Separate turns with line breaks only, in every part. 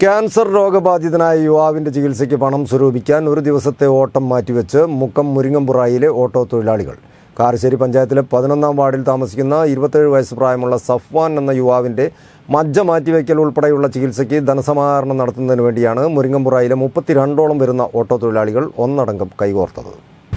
Cancer രോഗബാധിതനായ യുവാവിൻ്റെ ചികിത്സയ്ക്ക് പണം സ്വരൂപിക്കാൻ ഒരു ദിവസത്തെ ഓട്ടം മാറ്റിവെച്ച് മുക്കം മുരിങ്ങമ്പുറായിലെ ഓട്ടോ തൊഴിലാളികൾ. കാരശ്ശേരി പഞ്ചായത്തിലെ 11-ാം വാർഡിൽ താമസിക്കുന്ന 27 വയസ്സ് പ്രായമുള്ള സഫ്വാൻ എന്ന യുവാവിൻ്റെ മജ്ജ മാറ്റിവെക്കൽ ഉൾപ്പെടെയുള്ള ചികിത്സയ്ക്ക് ധനസമാഹരണം നടത്തുന്നതിന് വേണ്ടിയാണ് മുരിങ്ങമ്പുറായിലെ 32ഓളം വരുന്ന ഓട്ടോ തൊഴിലാളികൾ ഒന്നടങ്കം കൈകോർത്തത്.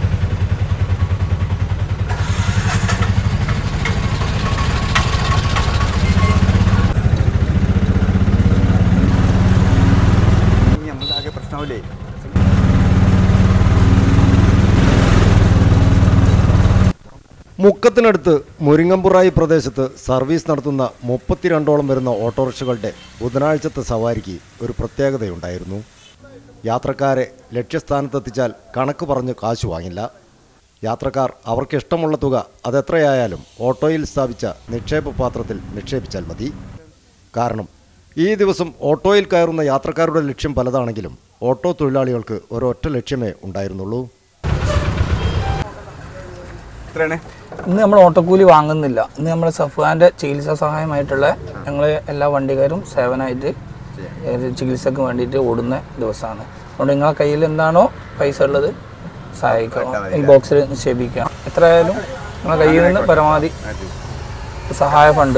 മുക്കത്തിനടുത്ത് മുരിങ്ങമ്പുറായി പ്രദേശത്ത് സർവീസ് നടത്തുന്ന 32ഓളം വരുന്ന ഓട്ടോറിക്ഷകളുടെ ബുധനാഴ്ചത്തെ സവാരിക്ക് ഒരു പ്രത്യേകതയുണ്ടായിരുന്നു. യാത്രക്കാരെ ലക്ഷ്യസ്ഥാനത്തെത്തിച്ചാൽ കണക്ക് പറഞ്ഞ് കാശ് വാങ്ങില്ല. യാത്രക്കാർ അവർക്കിഷ്ടമുള്ള തുക അതെത്രയായാലും ഓട്ടോയിൽ സ്ഥാപിച്ച നിക്ഷേപ പാത്രത്തിൽ നിക്ഷേപിച്ചാൽ മതി. കാരണം ഈ ദിവസം ഓട്ടോയിൽ കയറുന്ന യാത്രക്കാരുടെ ലക്ഷ്യം പലതാണെങ്കിലും ഓട്ടോ തൊഴിലാളികൾക്ക് ഒരൊറ്റ ലക്ഷ്യമേ ഉണ്ടായിരുന്നുള്ളൂ.
ഇന്ന് നമ്മൾ ഓട്ടോക്കൂലി വാങ്ങുന്നില്ല. ഇന്ന് നമ്മൾ സഫ്വാൻ്റെ ചികിത്സാ സഹായമായിട്ടുള്ള ഞങ്ങൾ എല്ലാ വണ്ടിക്കാരും സേവനമായിട്ട് ചികിത്സക്ക് വേണ്ടിയിട്ട് ഓടുന്ന ദിവസമാണ്. അതുകൊണ്ട് നിങ്ങളെ കയ്യിൽ എന്താണോ പൈസ ഉള്ളത് സഹായിക്കാം, ഈ ബോക്സിൽ നിക്ഷേപിക്കാം. എത്രയായാലും നിങ്ങളെ കയ്യിൽ നിന്ന് പരമാവധി സഹായ ഫണ്ട്.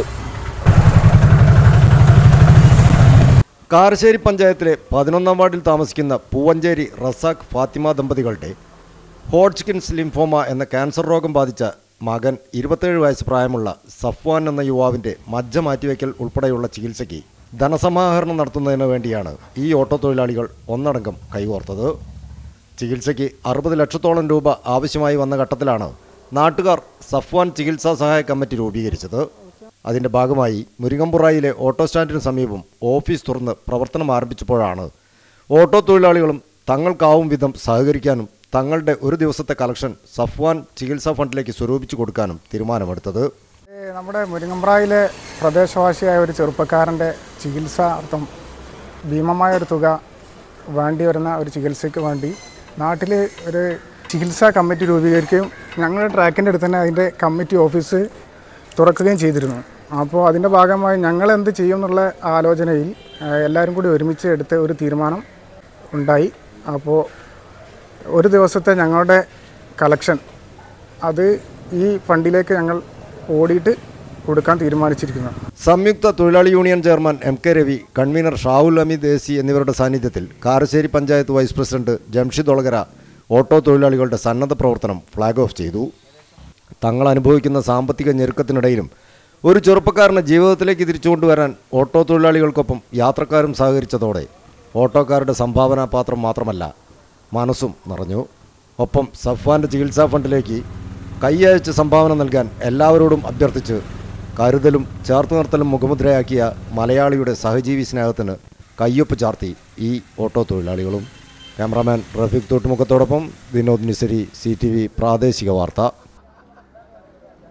കാരശ്ശേരി പഞ്ചായത്തിലെ 11-ാം വാർഡിൽ താമസിക്കുന്ന പൂവഞ്ചേരി റസാഖ് ഫാത്തിമ ദമ്പതികളുടെ ഹോഡ്ജ്കിൻസ് ലിംഫോമ എന്ന ക്യാൻസർ രോഗം ബാധിച്ച മകൻ 27 വയസ്സ് പ്രായമുള്ള സഫ്വാൻ എന്ന യുവാവിൻ്റെ മജ്ജ മാറ്റിവെക്കൽ ഉൾപ്പെടെയുള്ള ചികിത്സയ്ക്ക് ധനസമാഹരണം നടത്തുന്നതിന് വേണ്ടിയാണ് ഈ ഓട്ടോ തൊഴിലാളികൾ ഒന്നടങ്കം കൈകോർത്തത്. ചികിത്സയ്ക്ക് 60 ലക്ഷത്തോളം രൂപ ആവശ്യമായി വന്ന ഘട്ടത്തിലാണ് നാട്ടുകാർ സഫ്വാൻ ചികിത്സാ സഹായ കമ്മിറ്റി രൂപീകരിച്ചത്. അതിൻ്റെ ഭാഗമായി മുരിങ്ങമ്പുറായിലെ ഓട്ടോ സ്റ്റാൻഡിന് സമീപം ഓഫീസ് തുറന്ന് പ്രവർത്തനം ആരംഭിച്ചപ്പോഴാണ് ഓട്ടോ തൊഴിലാളികളും തങ്ങൾക്കാവും വിധം സഹകരിക്കാനും തങ്ങളുടെ ഒരു ദിവസത്തെ കളക്ഷൻ സഫ്വാൻ ചികിത്സാ ഫണ്ടിലേക്ക് സ്വരൂപിച്ചു കൊടുക്കാനും തീരുമാനമെടുത്തത്.
നമ്മുടെ മുരിങ്ങമ്പ്രായിലെ പ്രദേശവാസിയായ ഒരു ചെറുപ്പക്കാരൻ്റെ ചികിത്സാർത്ഥം ഭീമമായ ഒരു തുക വേണ്ടി വരുന്ന ഒരു ചികിത്സയ്ക്ക് വേണ്ടി നാട്ടിൽ ഒരു ചികിത്സാ കമ്മിറ്റി രൂപീകരിക്കുകയും ഞങ്ങളുടെ ട്രാക്കിൻ്റെ അടുത്ത് തന്നെ അതിൻ്റെ കമ്മിറ്റി ഓഫീസ് തുറക്കുകയും ചെയ്തിരുന്നു. അപ്പോൾ അതിൻ്റെ ഭാഗമായി ഞങ്ങൾ എന്ത് ചെയ്യും എന്നുള്ള ആലോചനയിൽ എല്ലാവരും കൂടി ഒരുമിച്ച് എടുത്ത ഒരു തീരുമാനം ഉണ്ടായി. അപ്പോൾ ഒരു ദിവസത്തെ ഞങ്ങളുടെ കളക്ഷൻ അത് ഈ ഫണ്ടിലേക്ക് ഞങ്ങൾ ഓടിയിട്ട് കൊടുക്കാൻ തീരുമാനിച്ചിരിക്കുന്നു.
സംയുക്ത തൊഴിലാളി union chairman MK Ravi, convener Shahul Ameed AC എന്നിവരുടെ സാന്നിധ്യത്തിൽ Karassery panchayat vice president Jamshid Olakara auto തൊഴിലാളികളുടെ സന്നദ്ധ പ്രവർത്തനം ഫ്ലാഗ് ഓഫ് ചെയ്തു. തങ്ങൾ അനുഭവിക്കുന്ന സാമ്പത്തിക ഞെരുക്കത്തിനിടയിലും ഒരു ചെറുപ്പക്കാരനെ ജീവിതത്തിലേക്ക് തിരിച്ചുകൊണ്ടുവരാൻ ഓട്ടോ തൊഴിലാളികൾക്കൊപ്പം യാത്രക്കാരും സഹകരിച്ചതോടെ ഓട്ടോക്കാരുടെ സംഭാവനാ പാത്രം മാത്രമല്ല മനസ്സും നിറഞ്ഞു. ഒപ്പം സഫ്വാൻ്റെ ചികിത്സാ ഫണ്ടിലേക്ക് കൈയയച്ച് സംഭാവന നൽകാൻ എല്ലാവരോടും അഭ്യർത്ഥിച്ച് കരുതലും ചേർത്ത് നിർത്തലും മുഖമുദ്രയാക്കിയ മലയാളിയുടെ സഹജീവി സ്നേഹത്തിന് കയ്യൊപ്പ് ചാർത്തി ഈ ഓട്ടോ തൊഴിലാളികളും. ക്യാമറാമാൻ റഫീഖ് തോട്ടുമുഖത്തോടൊപ്പം വിനോദ് നിസരി, CTV പ്രാദേശിക വാർത്ത.